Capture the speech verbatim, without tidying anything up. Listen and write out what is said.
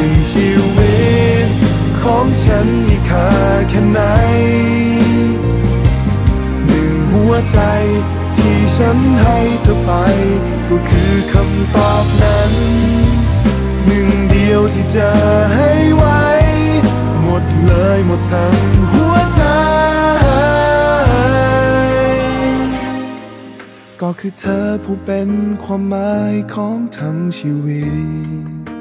นึ่งชีวิตของฉันมีค่าแค่ไหนหนึ่งหัวใจที่ฉันให้เธอไปก็คือคำตอบนั้นหนึ่งเดียวที่จะให้ไว้หมดเลยหมดทั้งหัวใจก็คือเธอผู้เป็นความหมายของทั้งชีวิต